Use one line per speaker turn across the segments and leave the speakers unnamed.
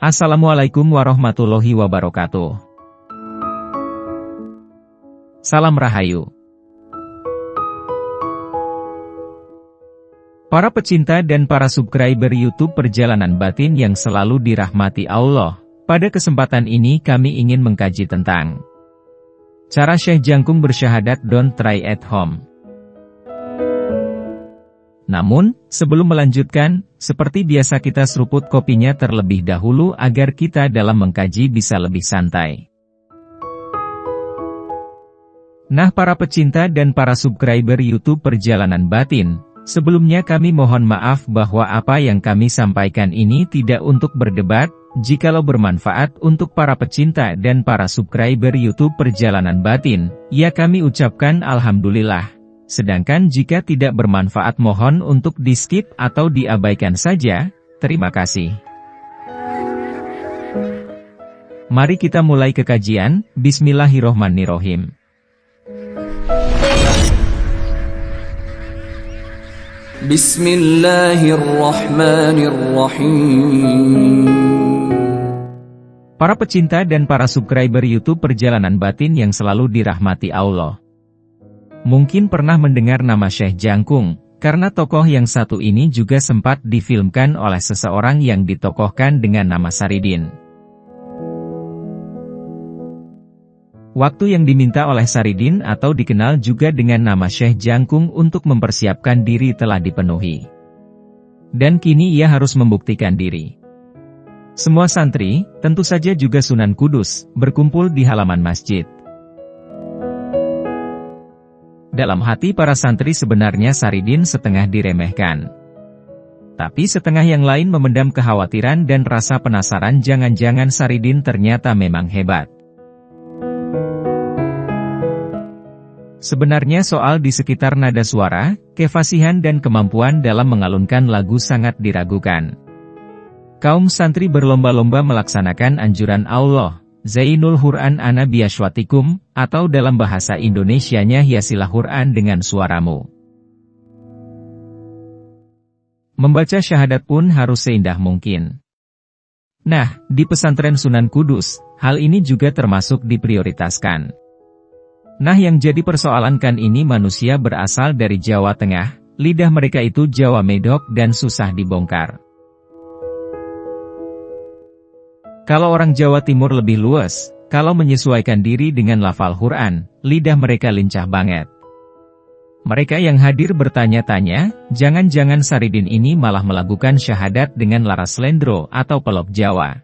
Assalamualaikum warahmatullahi wabarakatuh. Salam Rahayu. Para pecinta dan para subscriber YouTube Perjalanan Batin yang selalu dirahmati Allah, pada kesempatan ini kami ingin mengkaji tentang cara Syekh Jangkung bersyahadat don't try at home. Namun, sebelum melanjutkan, seperti biasa kita seruput kopinya terlebih dahulu agar kita dalam mengkaji bisa lebih santai. Nah para pecinta dan para subscriber YouTube Perjalanan Batin, sebelumnya kami mohon maaf bahwa apa yang kami sampaikan ini tidak untuk berdebat, jikalau bermanfaat untuk para pecinta dan para subscriber YouTube Perjalanan Batin, ya kami ucapkan Alhamdulillah. Sedangkan jika tidak bermanfaat mohon untuk di-skip atau diabaikan saja, terima kasih. Mari kita mulai ke kajian, Bismillahirrohmanirrohim.
Bismillahirrahmanirrahim.
Para pecinta dan para subscriber YouTube Perjalanan Batin yang selalu dirahmati Allah. Mungkin pernah mendengar nama Syekh Jangkung, karena tokoh yang satu ini juga sempat difilmkan oleh seseorang yang ditokohkan dengan nama Saridin. Waktu yang diminta oleh Saridin atau dikenal juga dengan nama Syekh Jangkung untuk mempersiapkan diri telah dipenuhi. Dan kini ia harus membuktikan diri. Semua santri, tentu saja juga Sunan Kudus, berkumpul di halaman masjid. Dalam hati para santri sebenarnya Saridin setengah diremehkan. Tapi setengah yang lain memendam kekhawatiran dan rasa penasaran jangan-jangan Saridin ternyata memang hebat. Sebenarnya soal di sekitar nada suara, kefasihan dan kemampuan dalam mengalunkan lagu sangat diragukan. Kaum santri berlomba-lomba melaksanakan anjuran Allah, Zainul Qur'an ana biaswatikum, atau dalam bahasa Indonesianya hiasilah Qur'an dengan suaramu. Membaca syahadat pun harus seindah mungkin. Nah, di pesantren Sunan Kudus, hal ini juga termasuk diprioritaskan. Nah yang jadi persoalan kan ini manusia berasal dari Jawa Tengah, lidah mereka itu Jawa medok dan susah dibongkar. Kalau orang Jawa Timur lebih luas, kalau menyesuaikan diri dengan lafal Quran, lidah mereka lincah banget. Mereka yang hadir bertanya-tanya, jangan-jangan Saridin ini malah melakukan syahadat dengan laras lendro atau pelok Jawa.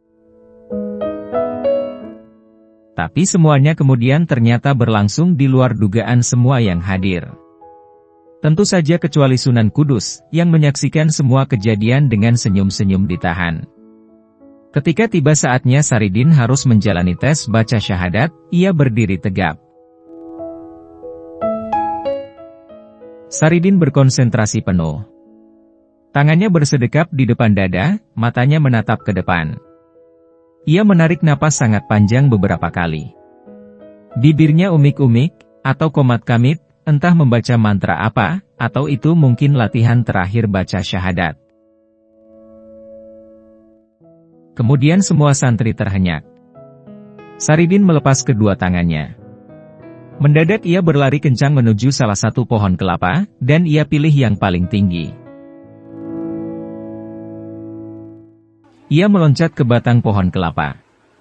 Tapi semuanya kemudian ternyata berlangsung di luar dugaan semua yang hadir. Tentu saja kecuali Sunan Kudus, yang menyaksikan semua kejadian dengan senyum-senyum ditahan. Ketika tiba saatnya Saridin harus menjalani tes baca syahadat, ia berdiri tegap. Saridin berkonsentrasi penuh. Tangannya bersedekap di depan dada, matanya menatap ke depan. Ia menarik napas sangat panjang beberapa kali. Bibirnya umik-umik, atau komat kamit, entah membaca mantra apa, atau itu mungkin latihan terakhir baca syahadat. Kemudian semua santri terhenyak. Saridin melepas kedua tangannya. Mendadak ia berlari kencang menuju salah satu pohon kelapa, dan ia pilih yang paling tinggi. Ia meloncat ke batang pohon kelapa.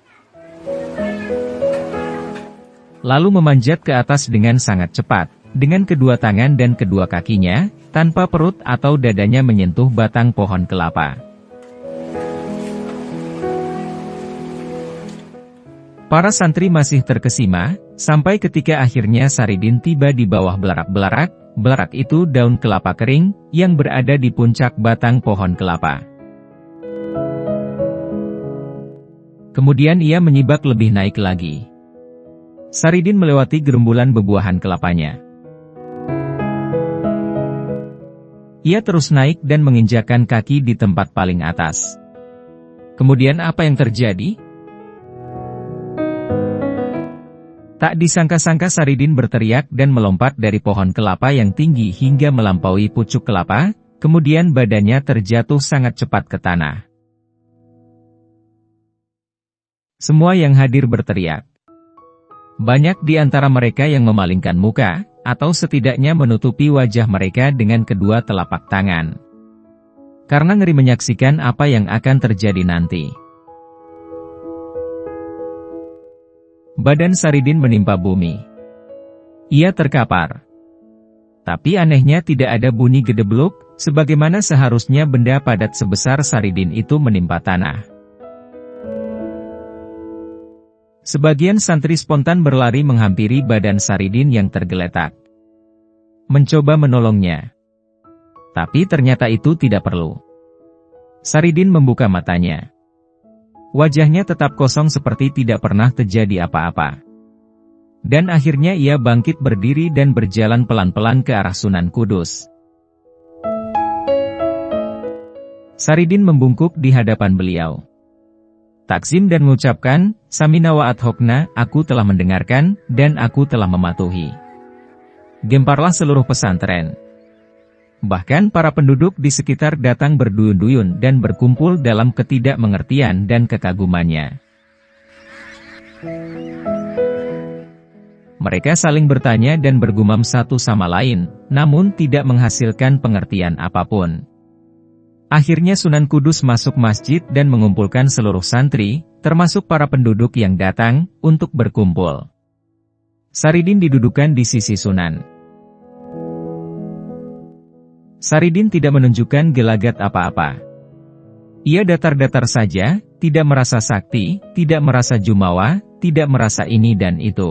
Lalu memanjat ke atas dengan sangat cepat, dengan kedua tangan dan kedua kakinya, tanpa perut atau dadanya menyentuh batang pohon kelapa. Para santri masih terkesima, sampai ketika akhirnya Saridin tiba di bawah belarak-belarak, belarak itu daun kelapa kering, yang berada di puncak batang pohon kelapa. Kemudian ia menyibak lebih naik lagi. Saridin melewati gerumbulan bebuahan kelapanya. Ia terus naik dan menginjakkan kaki di tempat paling atas. Kemudian apa yang terjadi? Tak disangka-sangka Saridin berteriak dan melompat dari pohon kelapa yang tinggi hingga melampaui pucuk kelapa, kemudian badannya terjatuh sangat cepat ke tanah. Semua yang hadir berteriak. Banyak di antara mereka yang memalingkan muka, atau setidaknya menutupi wajah mereka dengan kedua telapak tangan. Karena ngeri menyaksikan apa yang akan terjadi nanti. Badan Saridin menimpa bumi. Ia terkapar. Tapi anehnya tidak ada bunyi gedebluk, sebagaimana seharusnya benda padat sebesar Saridin itu menimpa tanah. Sebagian santri spontan berlari menghampiri badan Saridin yang tergeletak. Mencoba menolongnya. Tapi ternyata itu tidak perlu. Saridin membuka matanya. Wajahnya tetap kosong seperti tidak pernah terjadi apa-apa. Dan akhirnya ia bangkit berdiri dan berjalan pelan-pelan ke arah Sunan Kudus. Saridin membungkuk di hadapan beliau. Takzim dan mengucapkan, Samina wa adhokna, aku telah mendengarkan, dan aku telah mematuhi. Gemparlah seluruh pesantren. Bahkan para penduduk di sekitar datang berduyun-duyun dan berkumpul dalam ketidakmengertian dan kekagumannya. Mereka saling bertanya dan bergumam satu sama lain, namun tidak menghasilkan pengertian apapun. Akhirnya Sunan Kudus masuk masjid dan mengumpulkan seluruh santri, termasuk para penduduk yang datang, untuk berkumpul. Saridin didudukan di sisi Sunan. Saridin tidak menunjukkan gelagat apa-apa. Ia datar-datar saja, tidak merasa sakti, tidak merasa jumawa, tidak merasa ini dan itu.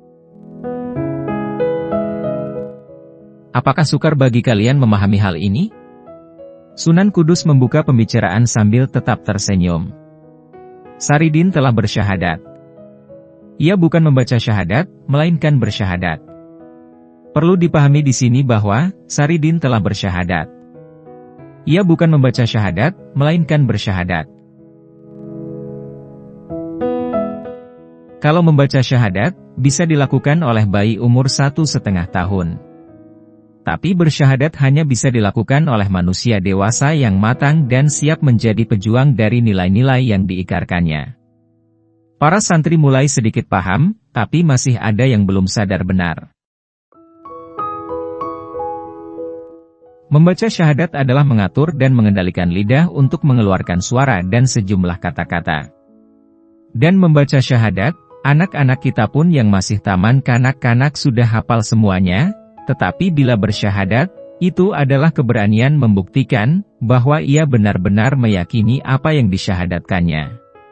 Apakah sukar bagi kalian memahami hal ini? Sunan Kudus membuka pembicaraan sambil tetap tersenyum. Saridin telah bersyahadat. Ia bukan membaca syahadat, melainkan bersyahadat. Perlu dipahami di sini bahwa Saridin telah bersyahadat. Ia bukan membaca syahadat, melainkan bersyahadat. Kalau membaca syahadat, bisa dilakukan oleh bayi umur 1,5 tahun. Tapi bersyahadat hanya bisa dilakukan oleh manusia dewasa yang matang dan siap menjadi pejuang dari nilai-nilai yang diikarkannya. Para santri mulai sedikit paham, tapi masih ada yang belum sadar benar. Membaca syahadat adalah mengatur dan mengendalikan lidah untuk mengeluarkan suara dan sejumlah kata-kata. Dan membaca syahadat, anak-anak kita pun yang masih taman kanak-kanak sudah hafal semuanya. Tetapi bila bersyahadat, itu adalah keberanian membuktikan bahwa ia benar-benar meyakini apa yang disyahadatkannya.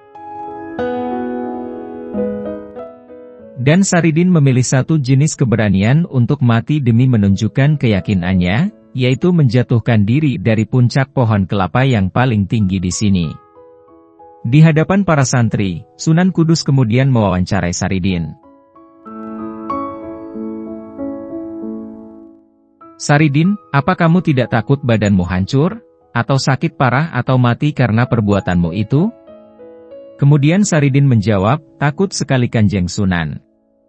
Dan Saridin memilih satu jenis keberanian untuk mati demi menunjukkan keyakinannya, yaitu menjatuhkan diri dari puncak pohon kelapa yang paling tinggi di sini. Di hadapan para santri, Sunan Kudus kemudian mewawancarai Saridin. Saridin, apa kamu tidak takut badanmu hancur, atau sakit parah atau mati karena perbuatanmu itu? Kemudian Saridin menjawab, takut sekali Kanjeng Sunan.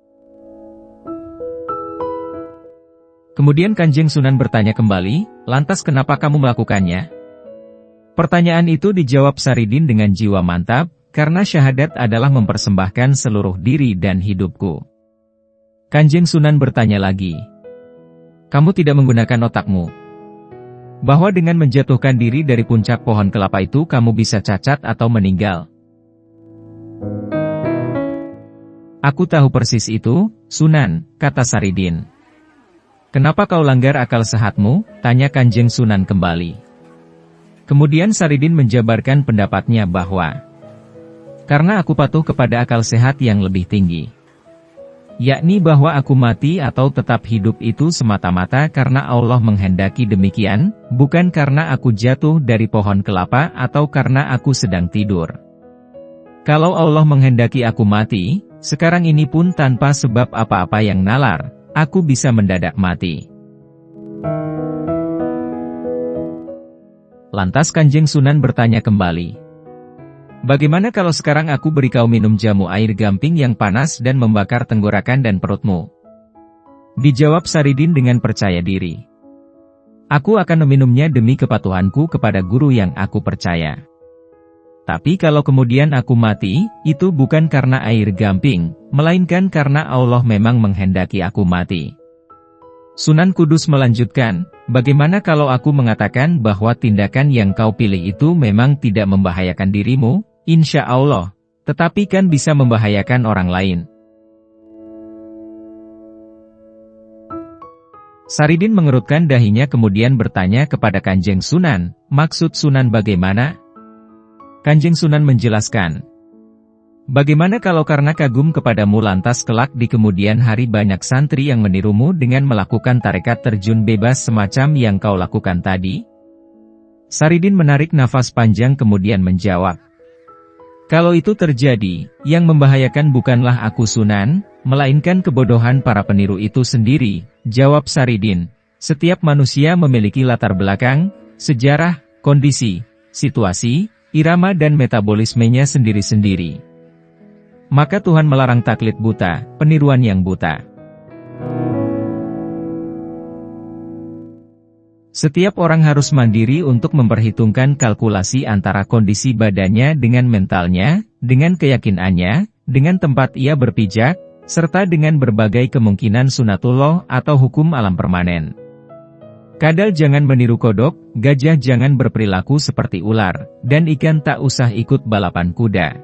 Kemudian Kanjeng Sunan bertanya kembali, lantas kenapa kamu melakukannya? Pertanyaan itu dijawab Saridin dengan jiwa mantap, karena syahadat adalah mempersembahkan seluruh diri dan hidupku. Kanjeng Sunan bertanya lagi, kamu tidak menggunakan otakmu. Bahwa dengan menjatuhkan diri dari puncak pohon kelapa itu kamu bisa cacat atau meninggal. Aku tahu persis itu, Sunan, kata Saridin. Kenapa kau langgar akal sehatmu? Tanya Kanjeng Sunan kembali. Kemudian Saridin menjabarkan pendapatnya bahwa, karena aku patuh kepada akal sehat yang lebih tinggi. Yakni bahwa aku mati atau tetap hidup itu semata-mata karena Allah menghendaki demikian, bukan karena aku jatuh dari pohon kelapa atau karena aku sedang tidur. Kalau Allah menghendaki aku mati, sekarang ini pun tanpa sebab apa-apa yang nalar, aku bisa mendadak mati. Lantas Kanjeng Sunan bertanya kembali, bagaimana kalau sekarang aku beri kau minum jamu air gamping yang panas dan membakar tenggorokan dan perutmu? Dijawab Saridin dengan percaya diri. Aku akan meminumnya demi kepatuhanku kepada guru yang aku percaya. Tapi kalau kemudian aku mati, itu bukan karena air gamping, melainkan karena Allah memang menghendaki aku mati. Sunan Kudus melanjutkan, bagaimana kalau aku mengatakan bahwa tindakan yang kau pilih itu memang tidak membahayakan dirimu, insya Allah, tetapi kan bisa membahayakan orang lain. Saridin mengerutkan dahinya kemudian bertanya kepada Kanjeng Sunan, maksud Sunan bagaimana? Kanjeng Sunan menjelaskan, bagaimana kalau karena kagum kepadamu lantas kelak di kemudian hari banyak santri yang menirumu dengan melakukan tarekat terjun bebas semacam yang kau lakukan tadi? Saridin menarik nafas panjang kemudian menjawab, kalau itu terjadi, yang membahayakan bukanlah aku Sunan, melainkan kebodohan para peniru itu sendiri, jawab Saridin. Setiap manusia memiliki latar belakang, sejarah, kondisi, situasi, irama dan metabolismenya sendiri-sendiri. Maka Tuhan melarang taklid buta, peniruan yang buta. Setiap orang harus mandiri untuk memperhitungkan kalkulasi antara kondisi badannya dengan mentalnya, dengan keyakinannya, dengan tempat ia berpijak, serta dengan berbagai kemungkinan sunatullah atau hukum alam permanen. Kadal jangan meniru kodok, gajah jangan berperilaku seperti ular, dan ikan tak usah ikut balapan kuda.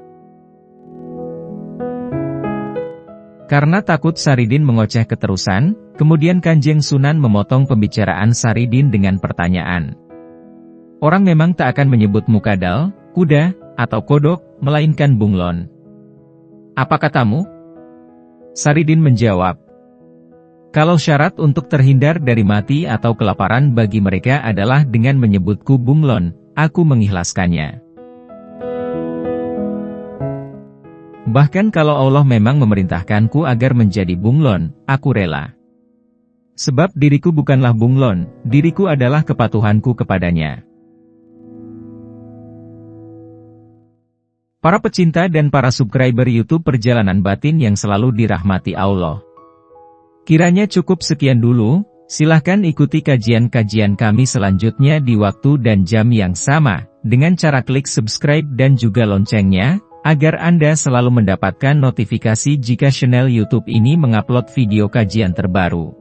Karena takut Saridin mengoceh keterusan, kemudian Kanjeng Sunan memotong pembicaraan Saridin dengan pertanyaan. Orang memang tak akan menyebut mukadal, kuda, atau kodok, melainkan bunglon. Apa katamu? Saridin menjawab, kalau syarat untuk terhindar dari mati atau kelaparan bagi mereka adalah dengan menyebutku bunglon, aku mengikhlaskannya. Bahkan kalau Allah memang memerintahkanku agar menjadi bunglon, aku rela. Sebab diriku bukanlah bunglon, diriku adalah kepatuhanku kepadanya. Para pecinta dan para subscriber YouTube Perjalanan Batin yang selalu dirahmati Allah. Kiranya cukup sekian dulu, silahkan ikuti kajian-kajian kami selanjutnya di waktu dan jam yang sama, dengan cara klik subscribe dan juga loncengnya, agar Anda selalu mendapatkan notifikasi jika channel YouTube ini mengupload video kajian terbaru.